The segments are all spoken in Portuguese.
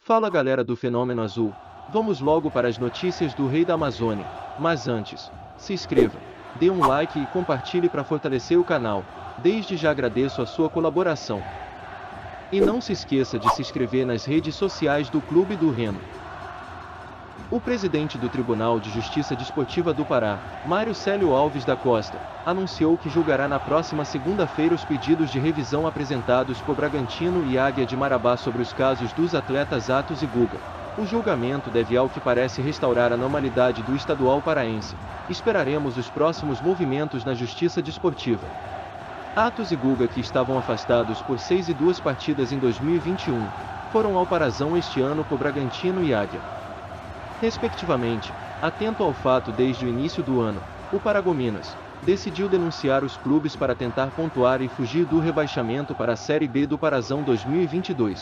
Fala galera do Fenômeno Azul, vamos logo para as notícias do Rei da Amazônia, mas antes, se inscreva, dê um like e compartilhe para fortalecer o canal, desde já agradeço a sua colaboração. E não se esqueça de se inscrever nas redes sociais do Clube do Remo. O presidente do Tribunal de Justiça Desportiva do Pará, Mário Célio Alves da Costa, anunciou que julgará na próxima segunda-feira os pedidos de revisão apresentados por Bragantino e Águia de Marabá sobre os casos dos atletas Atos e Guga. O julgamento deve, ao que parece, restaurar a normalidade do estadual paraense. Esperaremos os próximos movimentos na Justiça Desportiva. Atos e Guga, que estavam afastados por 6 e 2 partidas em 2021, foram ao Parazão este ano por Bragantino e Águia, respectivamente. Atento ao fato, desde o início do ano, o Paragominas decidiu denunciar os clubes para tentar pontuar e fugir do rebaixamento para a Série B do Parazão 2022.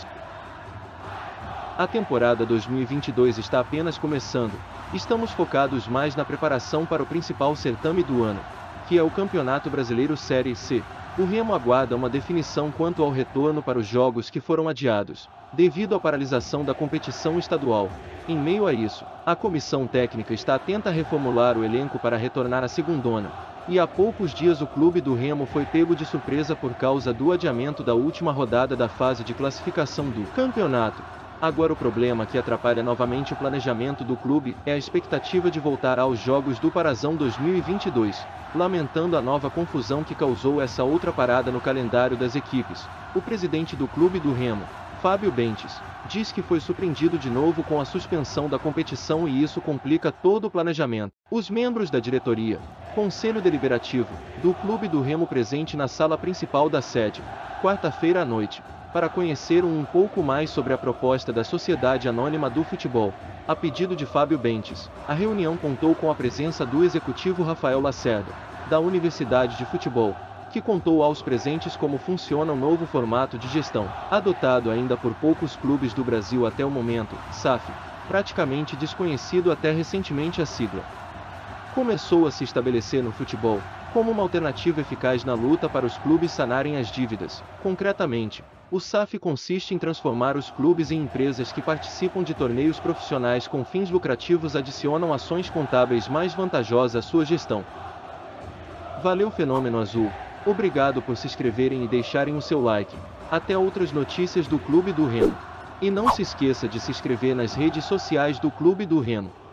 A temporada 2022 está apenas começando, estamos focados mais na preparação para o principal certame do ano, que é o Campeonato Brasileiro Série C. O Remo aguarda uma definição quanto ao retorno para os jogos que foram adiados, devido à paralisação da competição estadual. Em meio a isso, a comissão técnica está atenta a reformular o elenco para retornar à segundona, e há poucos dias o Clube do Remo foi pego de surpresa por causa do adiamento da última rodada da fase de classificação do campeonato. Agora o problema que atrapalha novamente o planejamento do clube é a expectativa de voltar aos Jogos do Parazão 2022, lamentando a nova confusão que causou essa outra parada no calendário das equipes. O presidente do Clube do Remo, Fábio Bentes, diz que foi surpreendido de novo com a suspensão da competição e isso complica todo o planejamento. Os membros da diretoria, Conselho Deliberativo, do Clube do Remo presente na sala principal da sede, quarta-feira à noite, para conhecer um pouco mais sobre a proposta da Sociedade Anônima do Futebol. A pedido de Fábio Bentes, a reunião contou com a presença do executivo Rafael Lacerda, da Universidade de Futebol, que contou aos presentes como funciona o novo formato de gestão, adotado ainda por poucos clubes do Brasil até o momento, SAF, praticamente desconhecido até recentemente. A sigla começou a se estabelecer no futebol como uma alternativa eficaz na luta para os clubes sanarem as dívidas. Concretamente, o SAF consiste em transformar os clubes em empresas que participam de torneios profissionais com fins lucrativos, adicionam ações contábeis mais vantajosas à sua gestão. Valeu Fenômeno Azul, obrigado por se inscreverem e deixarem o seu like. Até outras notícias do Clube do Remo. E não se esqueça de se inscrever nas redes sociais do Clube do Remo.